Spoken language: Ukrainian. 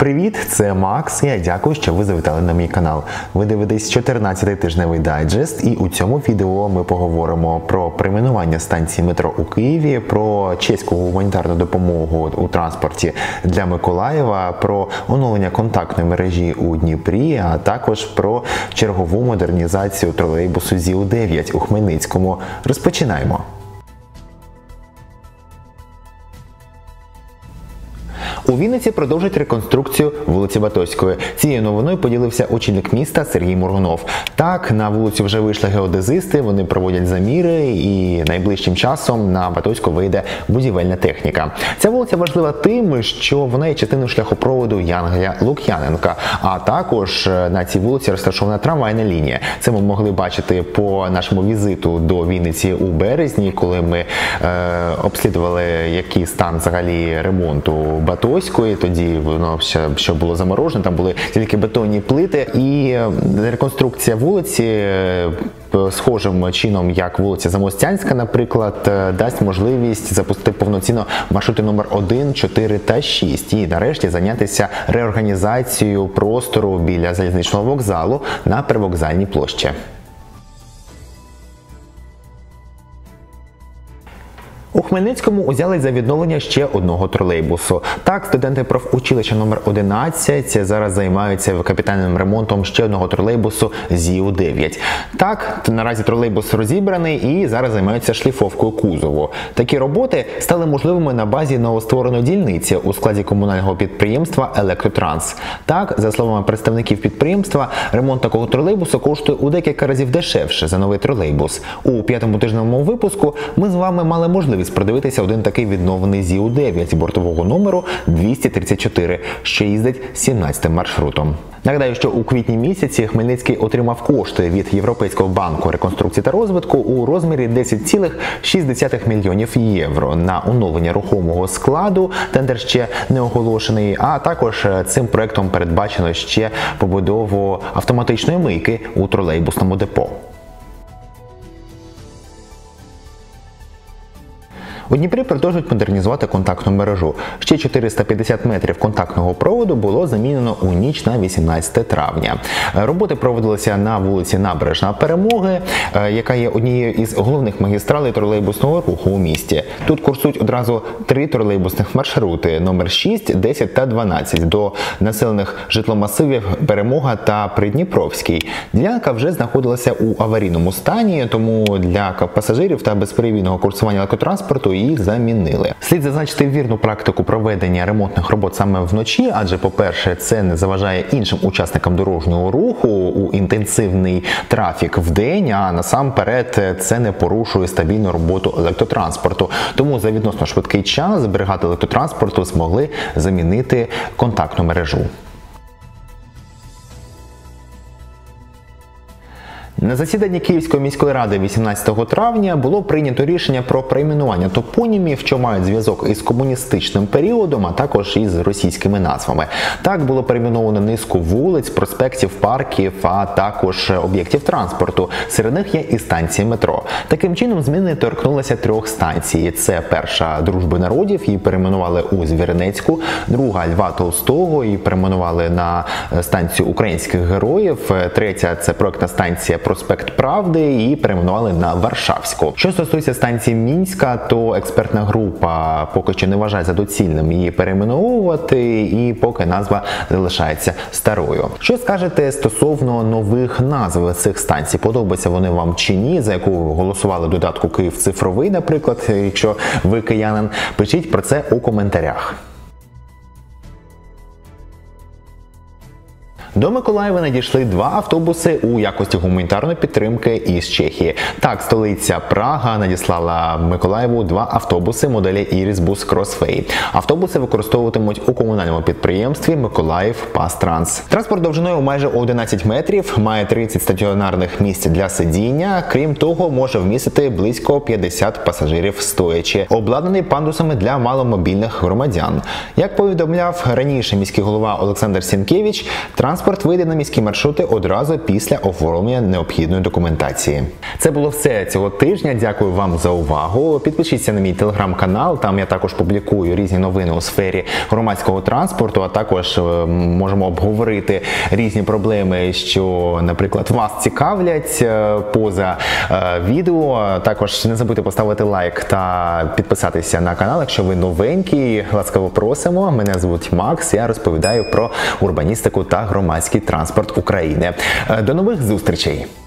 Привіт, це Макс. Я дякую, що ви завітали на мій канал. Ви дивитесь 14-й тижневий дайджест, і у цьому відео ми поговоримо про перейменування станції метро у Києві, про чеську гуманітарну допомогу у транспорті для Миколаєва, про оновлення контактної мережі у Дніпрі, а також про чергову модернізацію тролейбусу ЗІУ-9 у Хмельницькому. Розпочинаємо. У Вінниці продовжують реконструкцію вулиці Батойської. Цією новиною поділився очільник міста Сергій Моргунов. Так, на вулицю вже вийшли геодезисти, вони проводять заміри і найближчим часом на Батойську вийде будівельна техніка. Ця вулиця важлива тим, що вона є частиною шляхопроводу Янгеля-Лук'яненка, а також на цій вулиці розташована трамвайна лінія. Це ми могли бачити по нашому візиту до Вінниці у березні, коли ми обслідували, який стан взагалі ремонту Батойської. Тоді воно ще було заморожено, там були тільки бетонні плити. І реконструкція вулиці схожим чином, як вулиця Замостянська, наприклад, дасть можливість запустити повноцінно маршрути номер 1, 4 та 6 і нарешті зайнятися реорганізацією простору біля залізничного вокзалу на Привокзальній площі. У Хмельницькому узялись за відновлення ще одного тролейбусу. Так, студенти профучилища номер 11 зараз займаються капітальним ремонтом ще одного тролейбусу ЗІУ-9. Так, наразі тролейбус розібраний і зараз займаються шліфовкою кузову. Такі роботи стали можливими на базі новоствореної дільниці у складі комунального підприємства «Електротранс». Так, за словами представників підприємства, ремонт такого тролейбусу коштує у декілька разів дешевше за новий тролейбус. У 5-му тижневому випуску ми з вами мали можливість продивитися один такий відновлений ЗІУ-9 бортового номеру 234, що їздить 17-м маршрутом. Нагадаю, що у квітні місяці Хмельницький отримав кошти від Європейського банку реконструкції та розвитку у розмірі 10,6 мільйонів євро на оновлення рухомого складу. Тендер ще не оголошений, а також цим проектом передбачено ще побудову автоматичної мийки у тролейбусному депо. У Дніпрі продовжують модернізувати контактну мережу. Ще 450 метрів контактного проводу було замінено у ніч на 18 травня. Роботи проводилися на вулиці Набережна Перемоги, яка є однією із головних магістралей тролейбусного руху у місті. Тут курсують одразу 3 тролейбусних маршрути – номер 6, 10 та 12 до населених житломасивів Перемога та Придніпровський. Ділянка вже знаходилася у аварійному стані, тому для пасажирів та безперебійного курсування електротранспорту їх замінили. Слід зазначити вірну практику проведення ремонтних робот саме вночі, адже, по-перше, це не заважає іншим учасникам дорожнього руху у інтенсивний трафік в день, а насамперед це не порушує стабільну роботу електротранспорту. Тому за відносно швидкий час бригади електротранспорту змогли замінити контактну мережу. На засіданні Київської міської ради 18 травня було прийнято рішення про перейменування топонімів, що мають зв'язок із комуністичним періодом, а також із російськими назвами. Так було перейменовано низку вулиць, проспектів, парків, а також об'єктів транспорту. Серед них є і станції метро. Таким чином, зміни торкнулися 3 станцій. Це перша – Дружби народів, її перейменували у Звірнецьку, друга – Льва Толстого, її перейменували на станцію українських героїв, третя – це проектна станція Проспект Правди і перейменували на Варшавську. Що стосується станції Мінська, то експертна група поки що не вважає за доцільним її перейменовувати, і поки назва залишається старою. Що скажете стосовно нових назв цих станцій? Подобаються вони вам чи ні? За яку ви голосували в додатку «Київ цифровий», наприклад, якщо ви киянин? Пишіть про це у коментарях. До Миколаєва надійшли 2 автобуси у якості гуманітарної підтримки із Чехії. Так, столиця Прага надіслала Миколаєву 2 автобуси моделі Irisbus Crossway. Автобуси використовуватимуть у комунальному підприємстві Миколаїв Пастранс. Транспорт довжиною майже 11 метрів, має 30 стаціонарних місць для сидіння. Крім того, може вмістити близько 50 пасажирів стоячи. Обладнаний пандусами для маломобільних громадян. Як повідомляв раніше міський голова Олександр Сінкевич, транспорт транспорт вийде на міські маршрути одразу після оформлення необхідної документації. Це було все цього тижня. Дякую вам за увагу. Підпишіться на мій телеграм-канал, там я також публікую різні новини у сфері громадського транспорту, а також можемо обговорити різні проблеми, що, наприклад, вас цікавлять поза відео. Також не забудьте поставити лайк та підписатися на канал, якщо ви новенькі. Ласкаво просимо. Мене звуть Макс, я розповідаю про урбаністику та громадський транспорт України. До нових зустрічей!